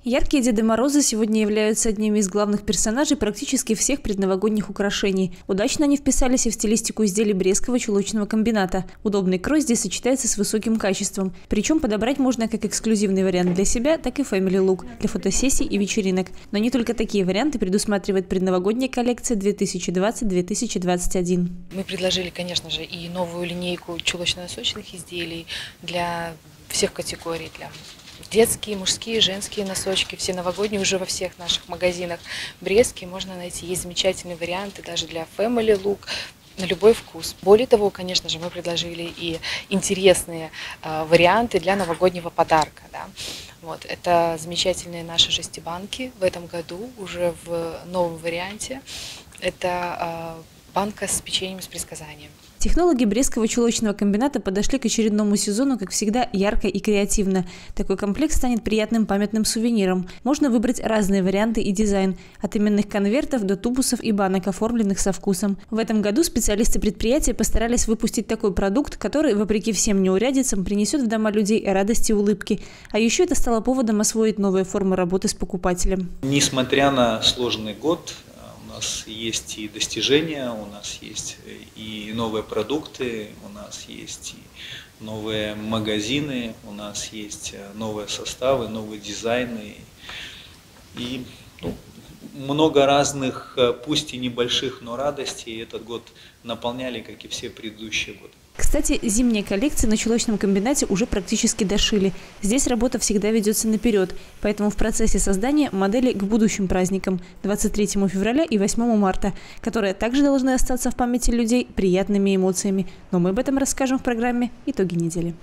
Яркие Деды Морозы сегодня являются одними из главных персонажей практически всех предновогодних украшений. Удачно они вписались и в стилистику изделий Брестского чулочного комбината. Удобный крой здесь сочетается с высоким качеством. Причем подобрать можно как эксклюзивный вариант для себя, так и family look для фотосессий и вечеринок. Но не только такие варианты предусматривает предновогодняя коллекция 2020-2021. Мы предложили, конечно же, и новую линейку чулочно-носочных изделий для всех категорий, для детские, мужские, женские носочки, все новогодние уже во всех наших магазинах. Брестские можно найти. Есть замечательные варианты даже для family look, на любой вкус. Более того, конечно же, мы предложили и интересные варианты для новогоднего подарка. Да. Вот, это замечательные наши жестибанки в этом году, уже в новом варианте. Это банка с печеньем с предсказанием. Технологи Брестского чулочного комбината подошли к очередному сезону, как всегда, ярко и креативно. Такой комплект станет приятным памятным сувениром. Можно выбрать разные варианты и дизайн, от именных конвертов до тубусов и банок, оформленных со вкусом. В этом году специалисты предприятия постарались выпустить такой продукт, который, вопреки всем неурядицам, принесет в дома людей радость и улыбки. А еще это стало поводом освоить новые формы работы с покупателем. Несмотря на сложный год, у нас есть и достижения, у нас есть и новые продукты, у нас есть и новые магазины, у нас есть новые составы, новые дизайны и много разных, пусть и небольших, но радостей этот год наполняли, как и все предыдущие годы. Кстати, зимние коллекции на чулочном комбинате уже практически дошили. Здесь работа всегда ведется наперед, поэтому в процессе создания модели к будущим праздникам 23 февраля и 8 марта, которые также должны остаться в памяти людей приятными эмоциями. Но мы об этом расскажем в программе «Итоги недели».